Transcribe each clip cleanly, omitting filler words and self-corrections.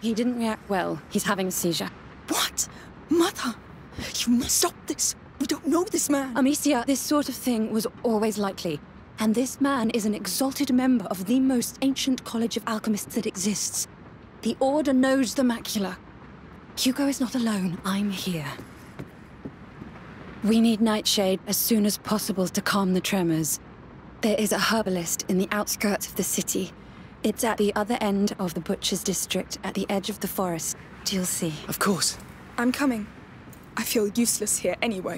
He didn't react well. He's having a seizure. What? Mother! You must stop this! We don't know this man! Amicia, this sort of thing was always likely. And this man is an exalted member of the most ancient college of alchemists that exists. The Order knows the macula. Hugo is not alone. I'm here. We need Nightshade as soon as possible to calm the tremors. There is a herbalist in the outskirts of the city. It's at the other end of the Butcher's District, at the edge of the forest. You'll see. Of course. I'm coming. I feel useless here anyway.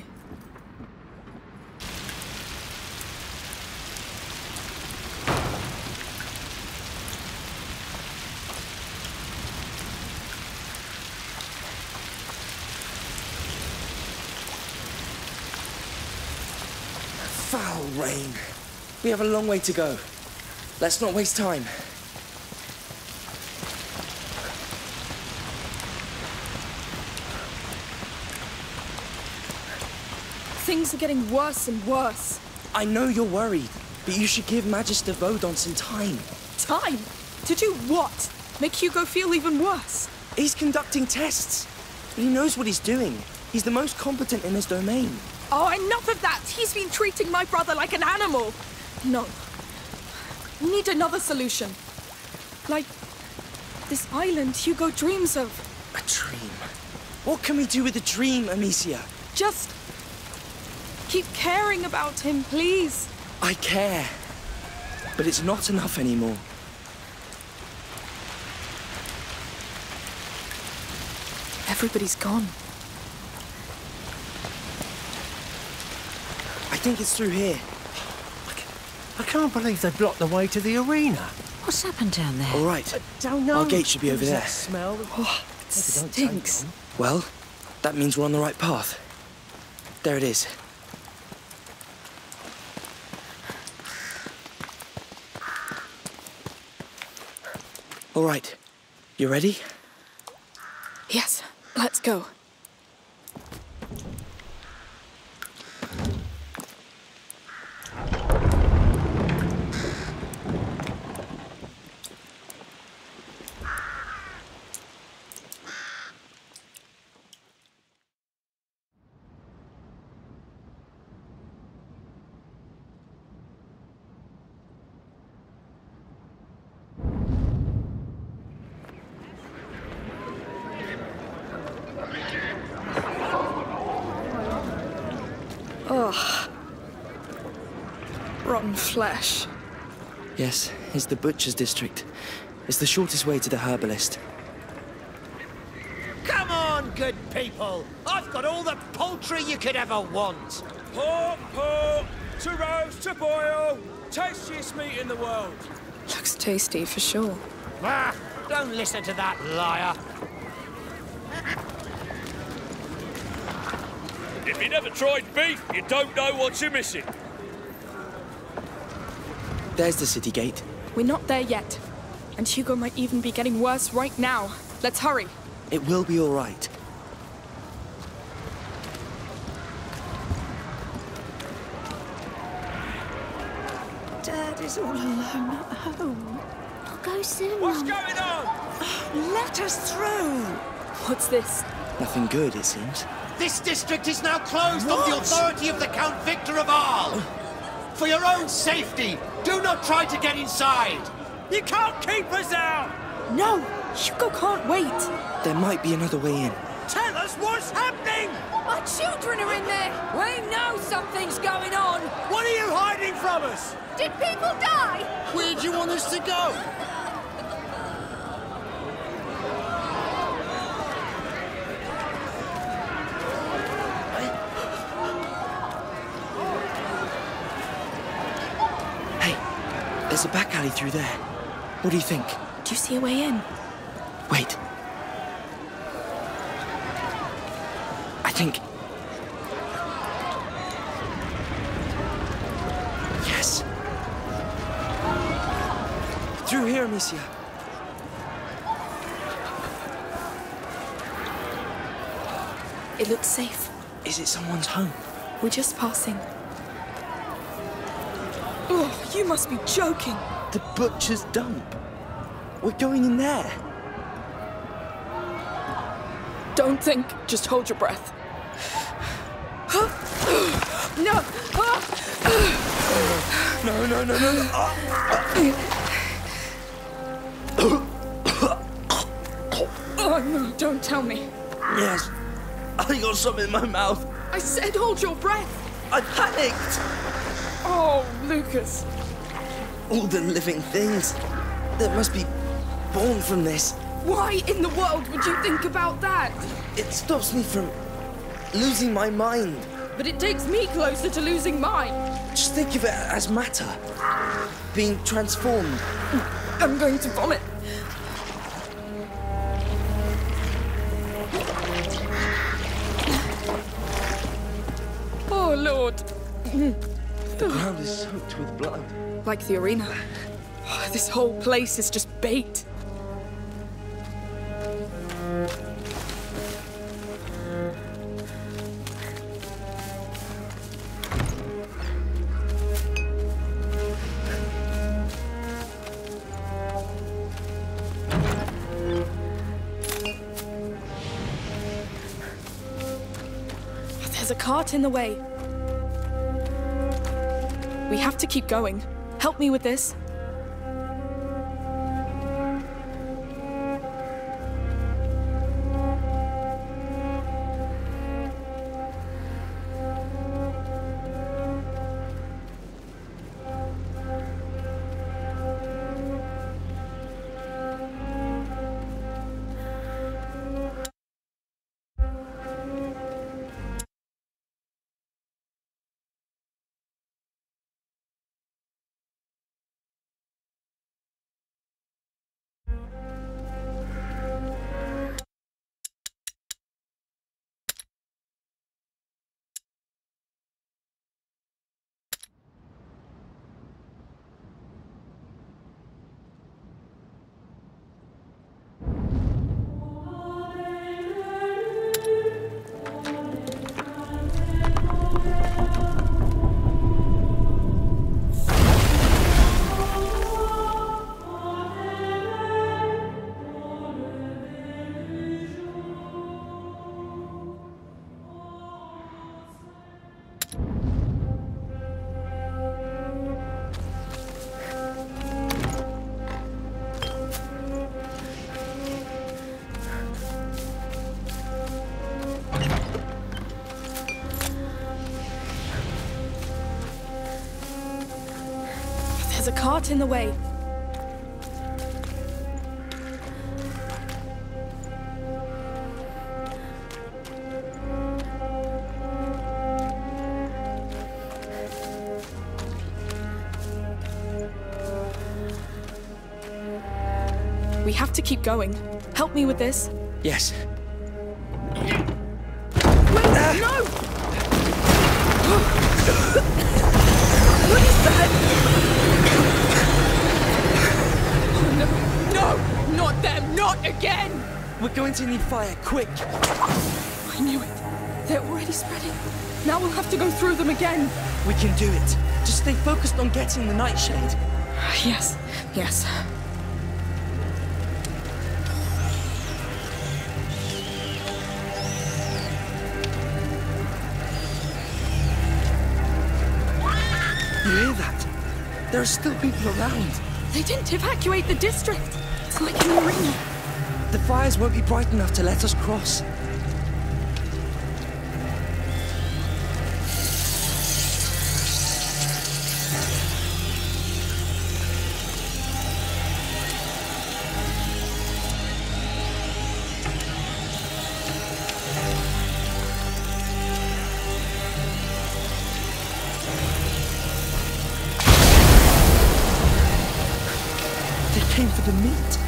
Foul rain. We have a long way to go. Let's not waste time. Things are getting worse and worse. I know you're worried, but you should give Magister Vodon some time. Time? To do what? Make Hugo feel even worse? He's conducting tests. He knows what he's doing. He's the most competent in his domain. Oh, enough of that! He's been treating my brother like an animal! No. We need another solution. Like this island Hugo dreams of. A dream? What can we do with a dream, Amicia? Just keep caring about him, please. I care. But it's not enough anymore. Everybody's gone. I think it's through here. I can't believe they blocked the way to the arena. What's happened down there? All right. I don't know. Our gate should be over there. That smell. Oh, it stinks. Well, that means we're on the right path. There it is. All right. You ready? Yes, let's go. Ugh. Rotten flesh. Yes, it's the Butcher's District. It's the shortest way to the herbalist. Come on, good people! I've got all the poultry you could ever want! Pork, to roast, to boil, tastiest meat in the world. Looks tasty for sure. Ah, don't listen to that liar. If you never tried beef, you don't know what you're missing. There's the city gate. We're not there yet. And Hugo might even be getting worse right now. Let's hurry. It will be all right. Dad is all alone at home. I'll go soon, What's Mum. going on? Let us through! What's this? Nothing good, it seems. This district is now closed on the authority of the Count Victor of Arles. For your own safety, do not try to get inside. You can't keep us out! No! Hugo can't wait! There might be another way in. Tell us what's happening! Our children are in there! We know something's going on! What are you hiding from us? Did people die? Where do you want us to go? There's a back alley through there. What do you think? Do you see a way in? Wait. I think... Yes. Through here, Amicia. It looks safe. Is it someone's home? We're just passing. Oh, you must be joking. The butcher's dump. We're going in there. Don't think, just hold your breath. No! Oh no, don't tell me. Yes, I got something in my mouth. I said hold your breath. I panicked. Oh, Lucas. All the living things that must be born from this. Why in the world would you think about that? It stops me from losing my mind. But it takes me closer to losing mine. Just think of it as matter being transformed. I'm going to vomit. Oh, Lord. The ground is soaked with blood. Like the arena. Oh, this whole place is just bait. There's a cart in the way. We have to keep going. Help me with this. There's a cart in the way. We have to keep going. Help me with this. Yes. Wait, no! What is that? Oh, no, not them, not again! We're going to need fire, quick. I knew it. They're already spreading. Now we'll have to go through them again. We can do it. Just stay focused on getting the nightshade. Yes, yes. You hear that? There are still people around. They didn't evacuate the district. It's like an arena. The fires won't be bright enough to let us cross. Came for the meat.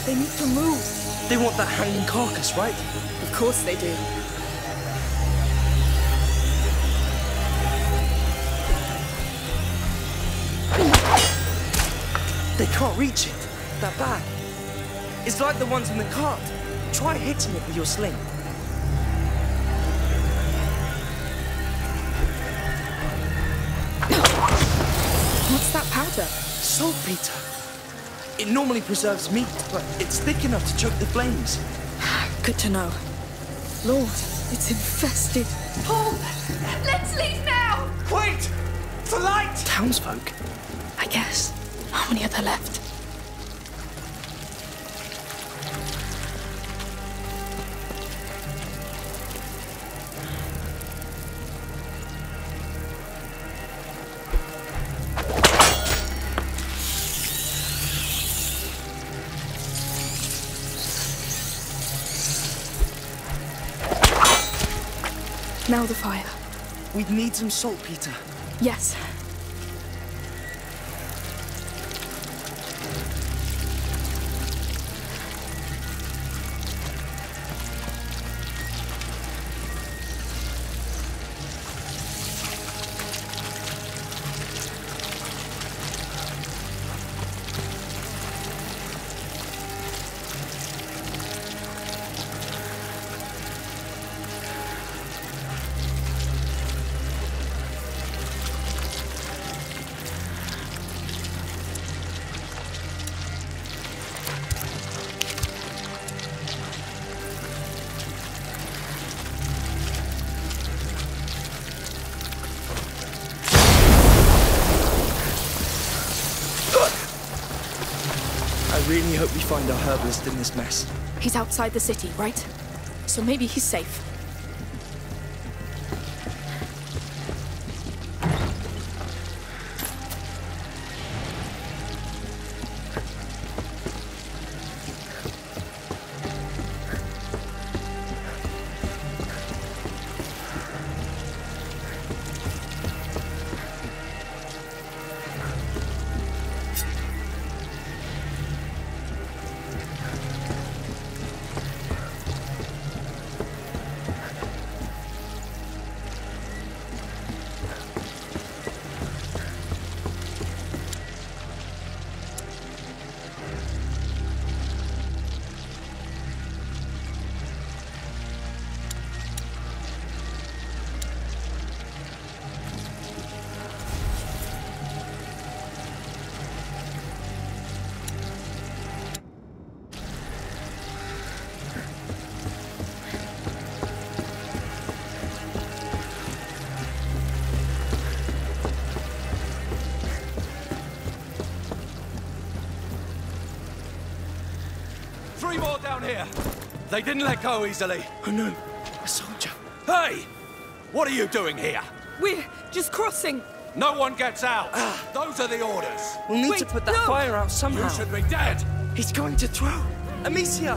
They need to move. They want that hanging carcass, right? Of course they do. They can't reach it. That bag. It's like the ones in the cart. Try hitting it with your sling. What's that powder? Saltpeter. It normally preserves meat, but it's thick enough to choke the flames. Good to know. Lord, it's infested. Paul, let's leave now! Wait! For light! Townsfolk? I guess. How many are there left? Now the fire. We'd need some saltpeter. Yes. I really hope we find our herbalist in this mess. He's outside the city, right? So maybe he's safe. Three more down here. They didn't let go easily. Oh no, a soldier. Hey! What are you doing here? We're just crossing. No one gets out. Those are the orders. We'll need Wait, to put that no! fire out somehow. You should be dead. He's going to throw. Amicia!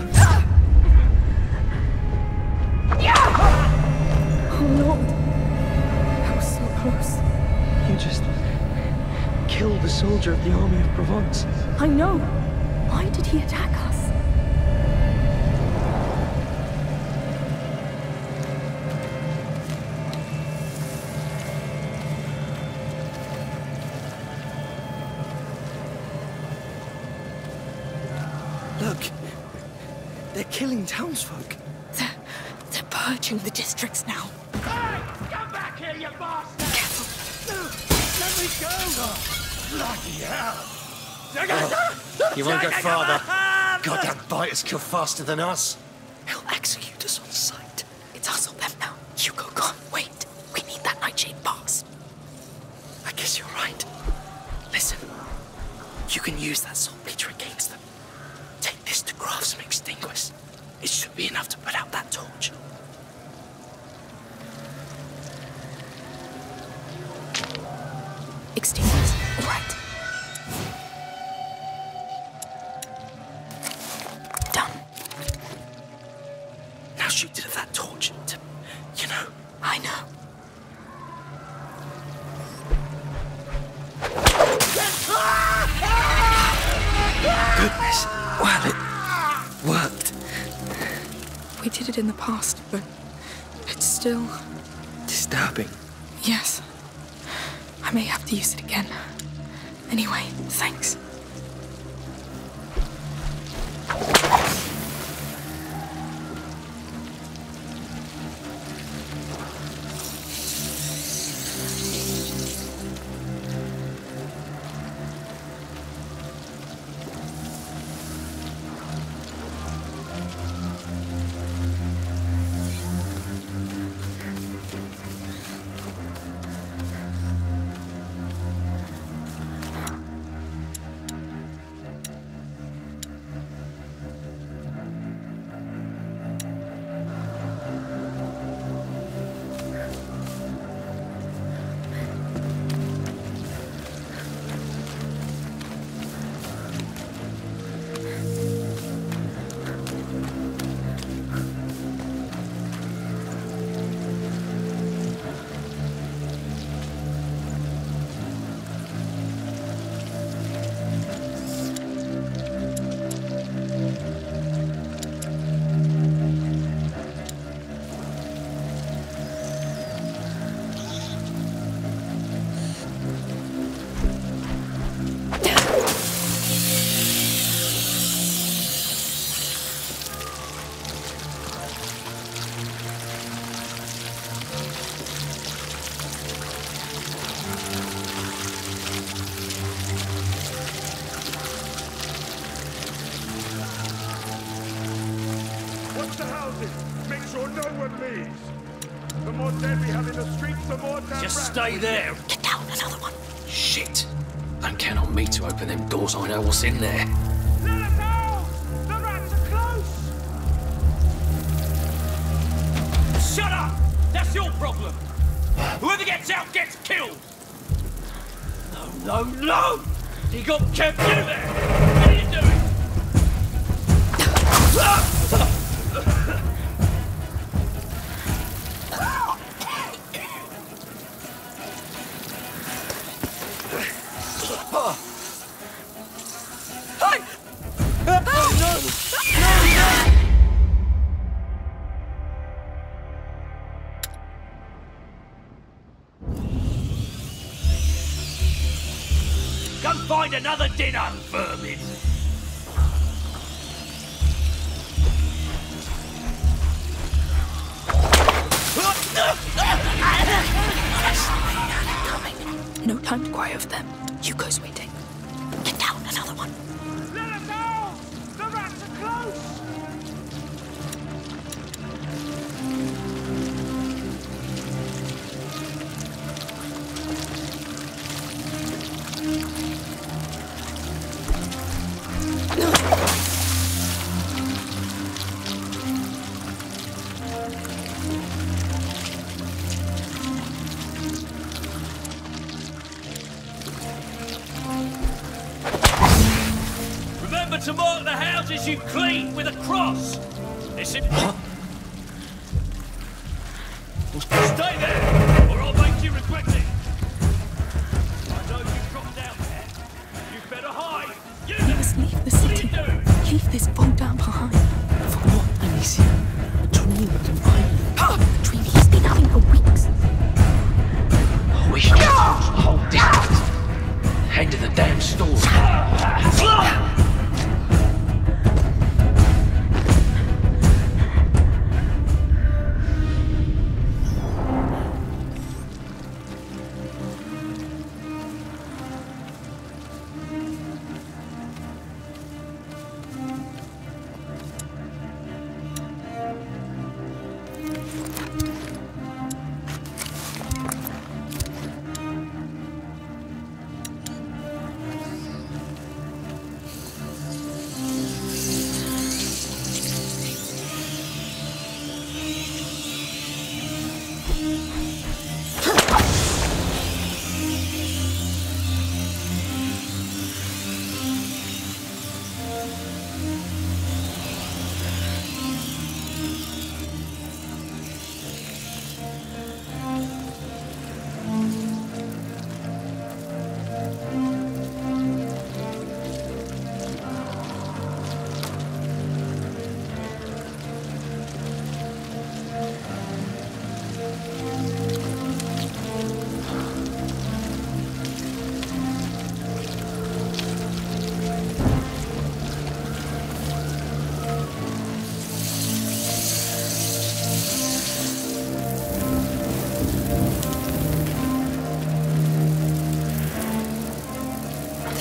Oh Lord. That was so close. You just killed a soldier of the army of Provence. I know. Why did he attack us? Look, they're killing townsfolk. They're purging the districts now. Hey! Come back here, you bastard! Careful. Let me go! Bloody hell! You won't go farther. Goddamn biters kill faster than us. He'll execute us on sight. It's us or them now. Hugo, gone. Wait. We need that Nightshade pass. I guess you're right. Listen, you can use that saltpeter against them. Take this to craft some extinguish. It should be enough to put out that torch. Extinguish. All right. Done. Now shoot it at that torch to, you know. I know. Goodness. Well, We did it in the past, but it's still... Disturbing. Yes. I may have to use it again. Anyway, thanks. Stay there. Get down, another one. Shit. Don't count on me to open them doors. I know what's in there. Let us out! The rats are close! Shut up! That's your problem. Whoever gets out gets killed. No, no, no! He got kept in there! What are you doing? Go find another dinner, vermin! No time to cry over them. Hugo's waiting. Get down, another one. Let us out! The rats are close! Remember to mark the houses you clean with a cross. Listen. Stay there, or I'll make you regret it. I know you dropped down there. You better hide. You We must leave the city. What are you doing? Leave this Vaudin behind. For what, Amicia? A dream of an island. The dream he's been having for weeks. I wish you could hold distance. Head to the damn store.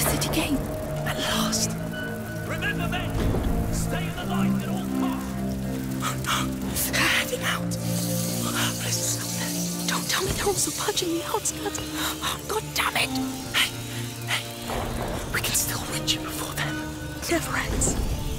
The city gate. At last. Remember, men! Stay in the light at all costs! Oh no, they're heading out. Herbalist is out there. Don't tell me they're also punching the outskirts. Oh, God damn it! Hey, we can still reach you before then. Never ends.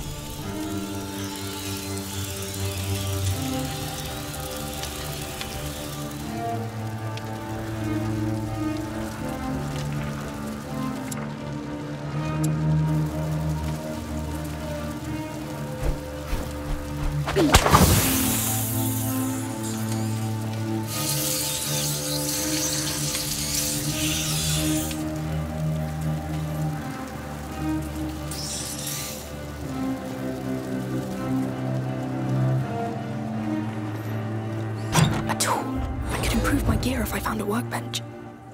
A tool. I could improve my gear if I found a workbench.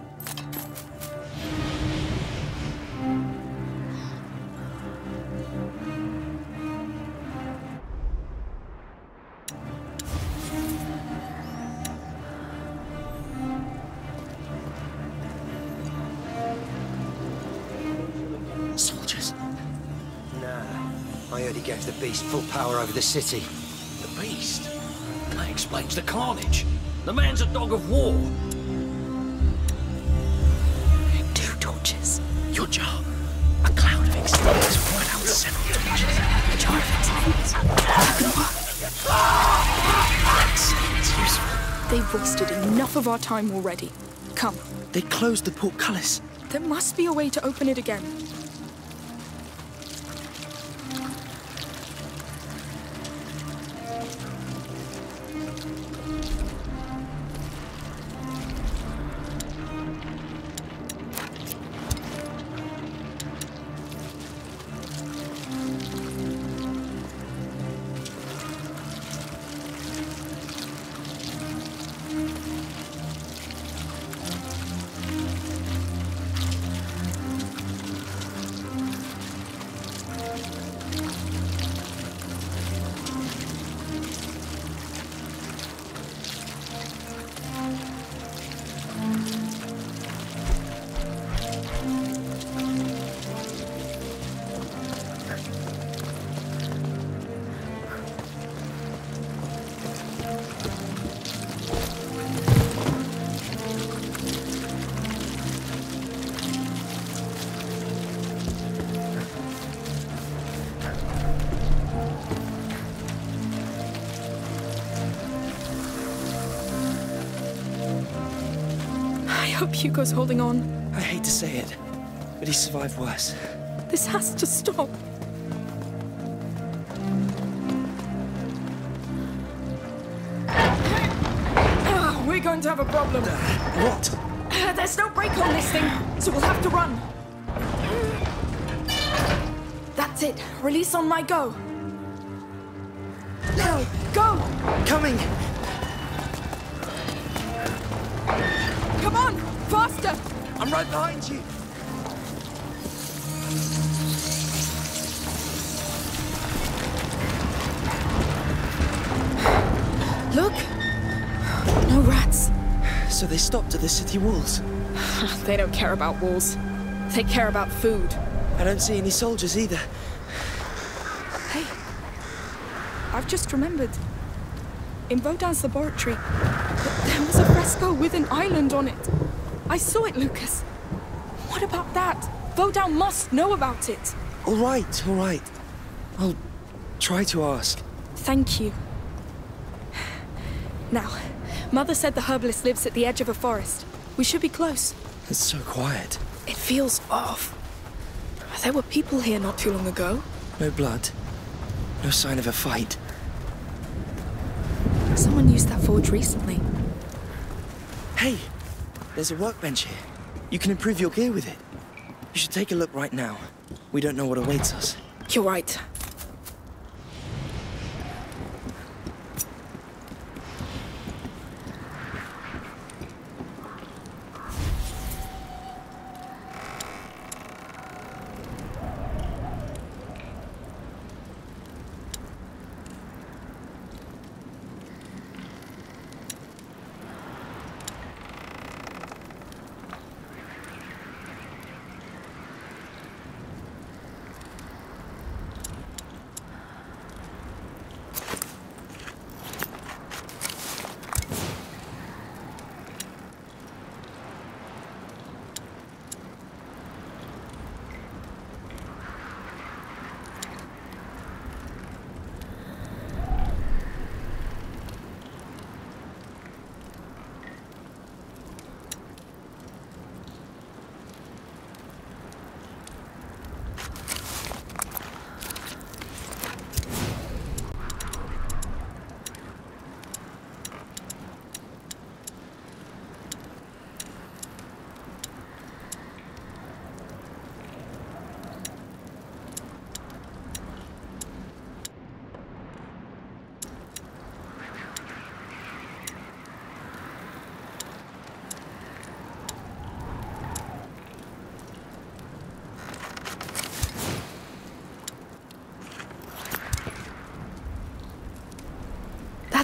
Soldiers. Nah. I heard he gave the beast full power over the city. The beast? That explains the carnage. The man's a dog of war. 2 torches. Your jar. A cloud of extinguishers poured out several torches. A jar of extinguishers. That can work. It's useful. They've wasted enough of our time already. Come. They closed the portcullis. There must be a way to open it again. I hope Hugo's holding on. I hate to say it, but he survived worse. This has to stop. We're going to have a problem. What? There's no brake on this thing, so we'll have to run. That's it. Release on my go. Now, go! Coming! Come on! Faster! I'm right behind you! Look! No rats. So they stopped at the city walls. They don't care about walls. They care about food. I don't see any soldiers either. Hey, I've just remembered. In Vaudin's laboratory, there was a fresco with an island on it. I saw it, Lucas. What about that? Vaudin must know about it. All right, all right. I'll try to ask. Thank you. Now, Mother said the herbalist lives at the edge of a forest. We should be close. It's so quiet. It feels off. There were people here not too long ago. No blood. No sign of a fight. Someone used that forge recently. Hey, there's a workbench here. You can improve your gear with it. You should take a look right now. We don't know what awaits us. You're right.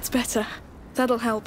That's better. That'll help.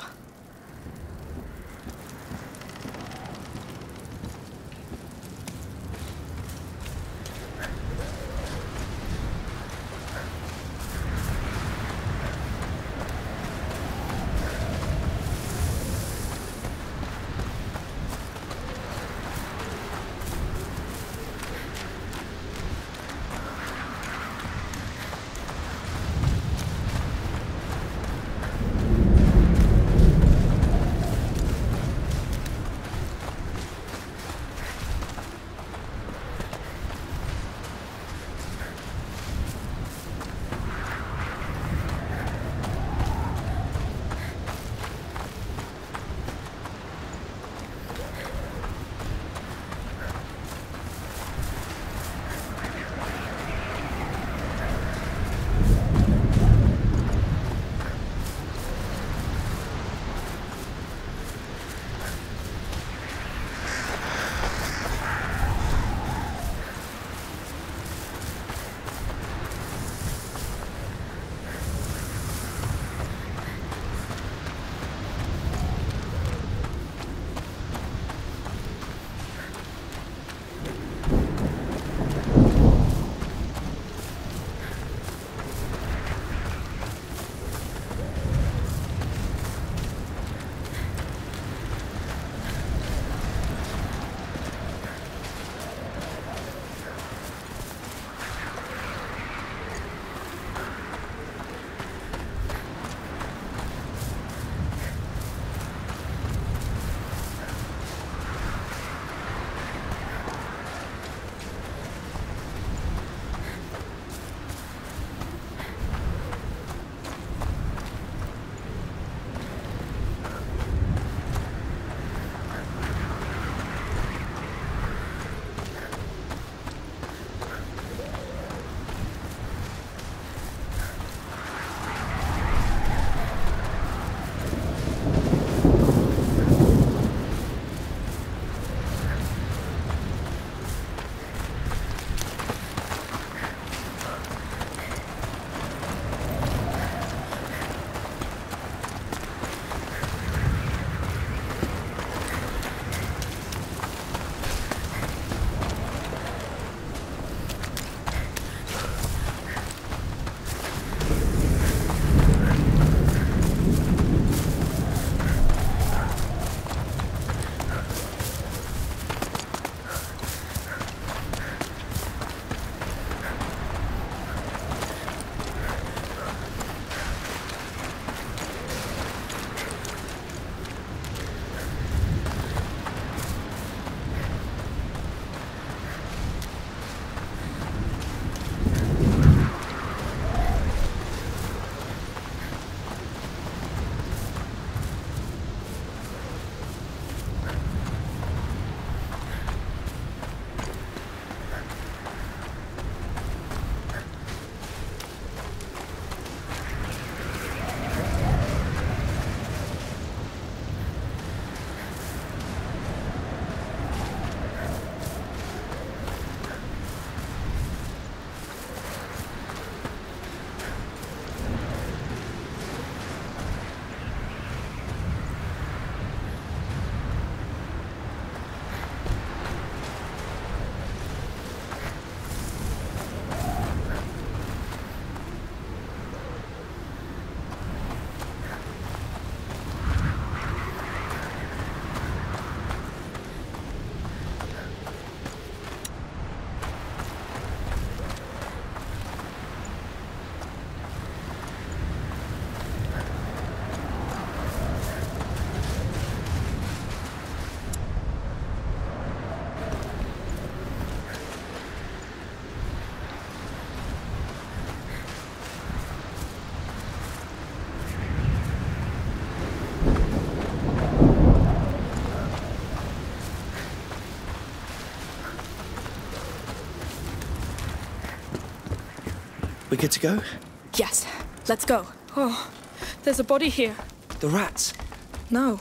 We good to go? Yes, let's go. Oh, there's a body here. The rats? No.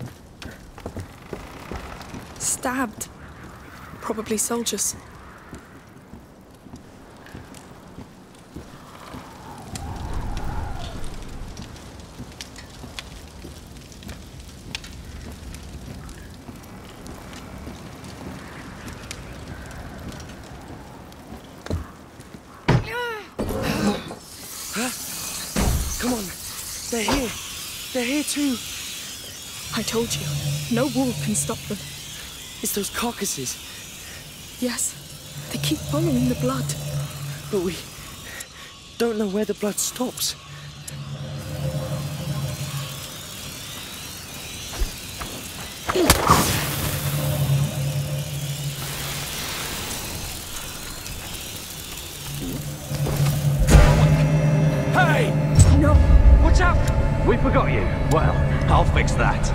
Stabbed. Probably soldiers. They're here. They're here too. I told you, no wall can stop them. It's those carcasses. Yes, they keep following the blood. But we don't know where the blood stops. Hey! No! Watch out! We forgot you. Well, I'll fix that.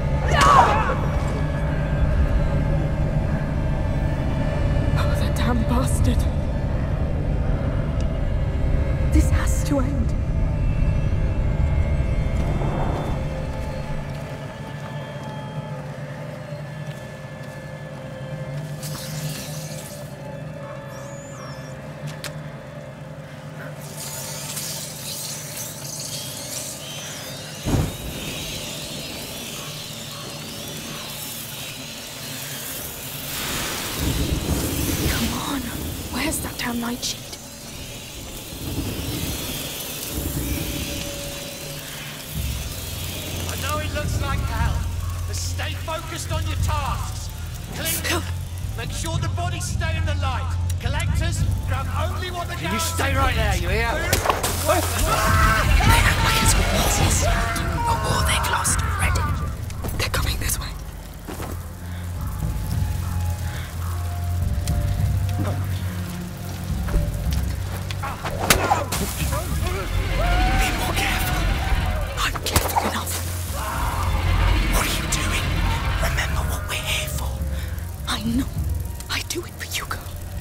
Oh, the damn bastard. This has to end. Where's that damn nightshield? I know it looks like hell, but stay focused on your tasks. Clean them. Make sure the bodies stay in the light. Collectors, grab only what the Can you stay right there, you hear? They act like it's all losses. A war they've lost already. They're coming this way. Be more careful. I'm careful enough. What are you doing? Remember what we're here for. I know. I do it for Hugo.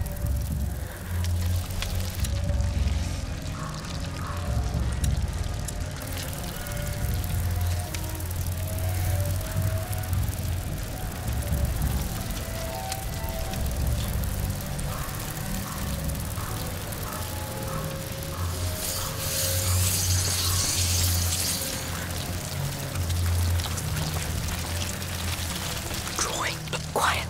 Quiet.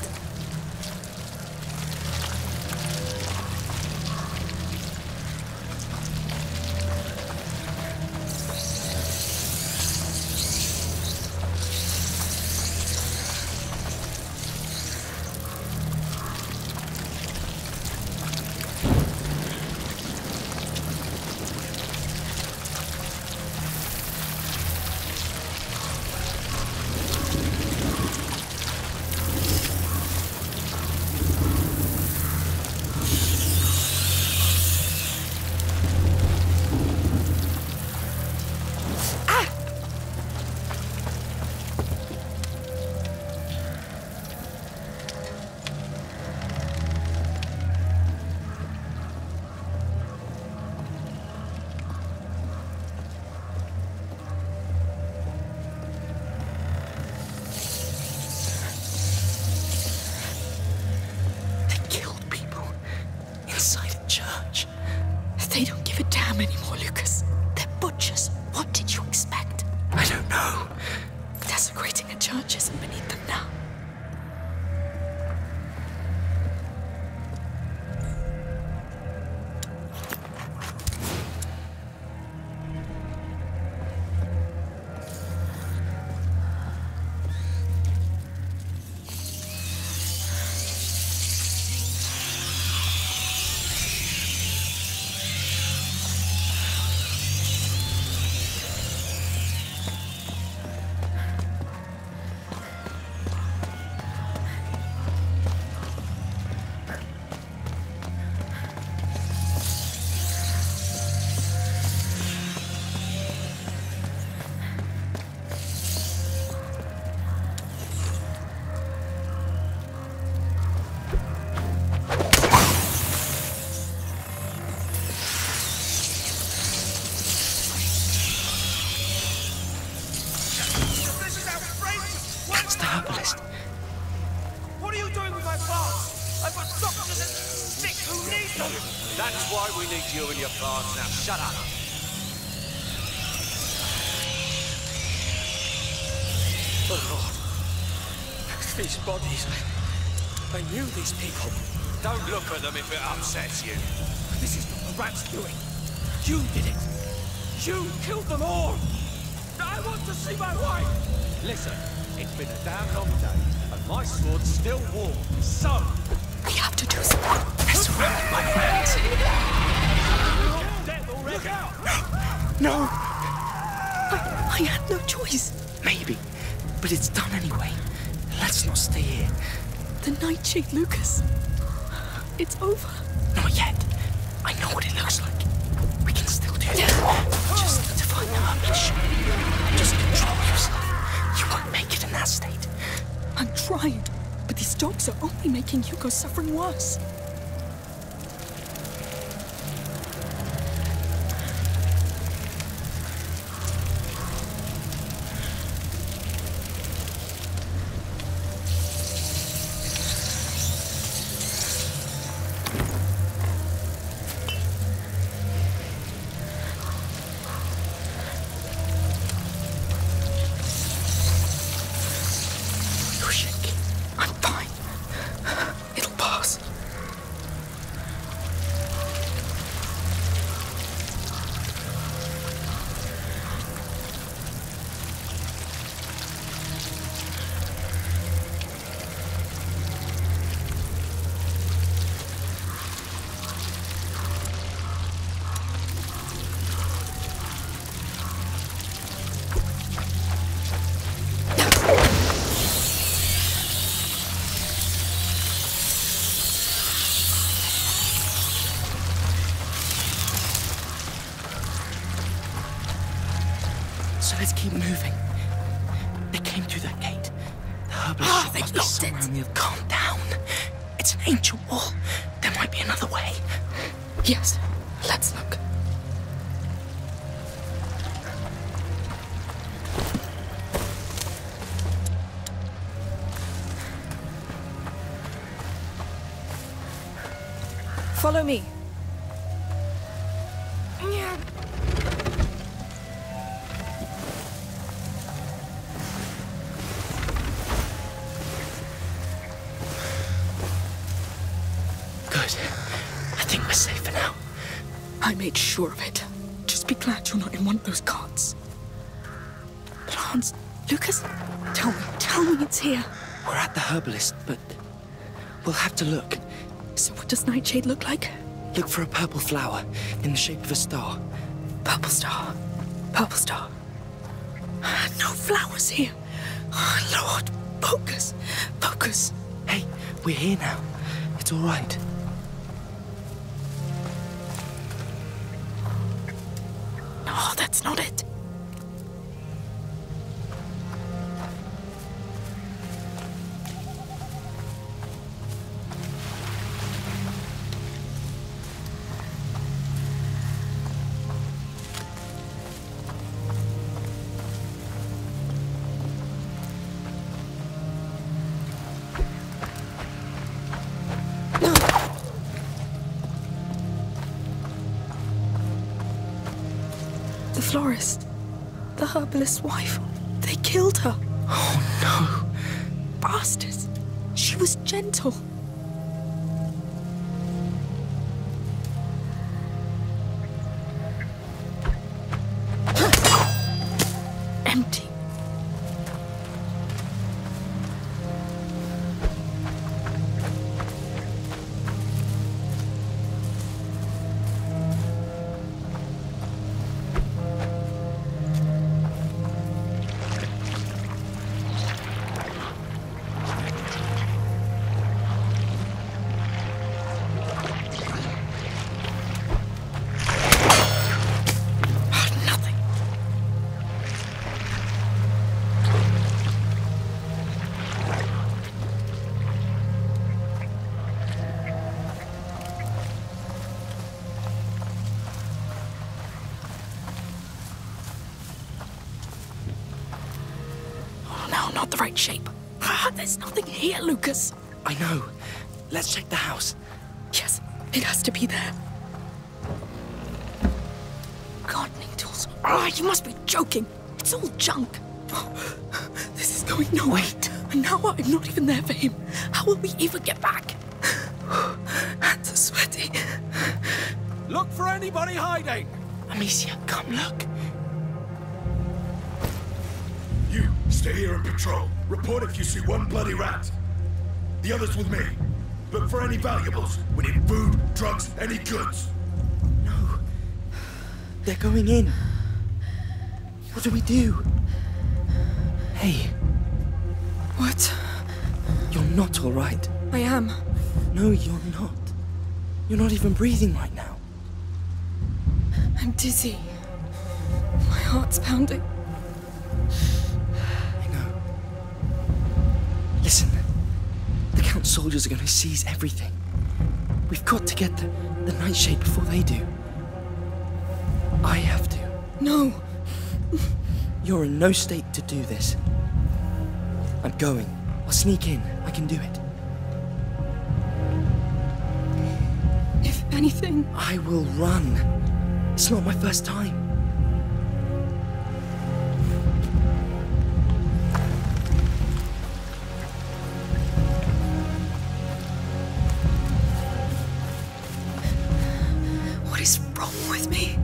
They don't give a damn anymore, Lucas. They're butchers. What did you expect? I don't know. Desecrating a church isn't beneath them now. That's the herbalist. What are you doing with my plants? I've got doctors and sick who need them. That's why we need you and your plants now. Shut up. Oh, Lord. These bodies. I knew these people. Don't look at them if it upsets you. This is not the rat's doing. You did it. You killed them all. I want to see my wife! Listen, it's been a damn long day, and my sword's still warm. So... We have to do something. They're surrounded by friends. Dead already? Look out! No! I had no choice. Maybe, but it's done anyway. Let's not stay here. The Nightshade, Lucas. It's over. Not yet. I know what it looks like. We can still do that. Just need to find the herbalist. Just control yourself. You won't make it in that state. I'm trying, but these dogs are only making Hugo suffering worse. So let's keep moving. They came through that gate. The herbalist they must be locked somewhere it. in the... Calm down. It's an ancient wall. There might be another way. Yes, let's look. Follow me. Good. I think we're safe for now. I made sure of it. Just be glad you're not in one of those carts. But Hans, Lucas, tell me it's here. We're at the herbalist, but we'll have to look. So what does Nightshade look like? Look for a purple flower in the shape of a star. Purple star. Purple star. No flowers here. Oh, Lord, focus. Focus. Hey, we're here now. It's all right. No, that's not it. The florist, the herbalist's wife, they killed her. Oh, no. Bastards. She was gentle. Empty. Nothing. Oh, no, not the right shape. There's nothing here, Lucas. I know. Let's check the house. Yes, it has to be there. Gardening tools. You must be joking. It's all junk. This is going nowhere. Wait. And now I'm not even there for him. How will we even get back? Hands are sweaty. Look for anybody hiding! Amicia, come look. stay here and patrol. Report if you see one bloody rat. The others with me. Look for any valuables. We need food, drugs, any goods. No. They're going in. What do we do? Hey. What? You're not all right. I am. No, you're not. You're not even breathing right now. I'm dizzy. My heart's pounding. I know. Listen. The Count's soldiers are going to seize everything. We've got to get the nightshade before they do. I have to. No. You're in no state to do this. I'm going. I'll sneak in. I can do it. If anything... I will run. It's not my first time. What is wrong with me?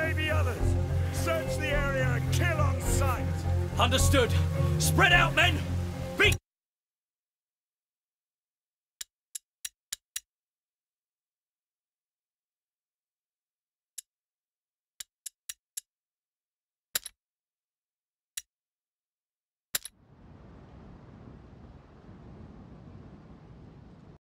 Understood. Spread out, men!